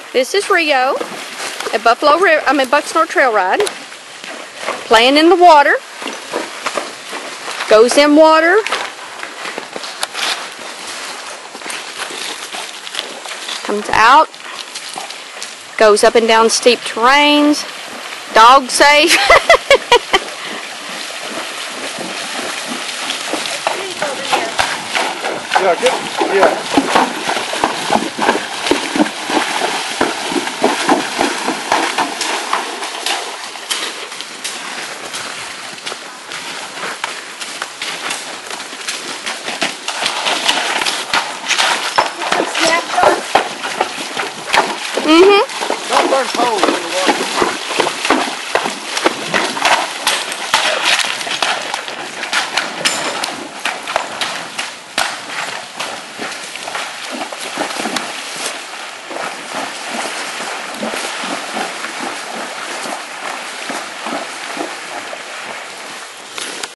This is Rio at Bucksnort Trail Ride. Playing in the water. Goes in water. Comes out. Goes up and down steep terrains. Dog safe. Yeah, good. Yeah. Mm-hmm. Don't burn holes in the water.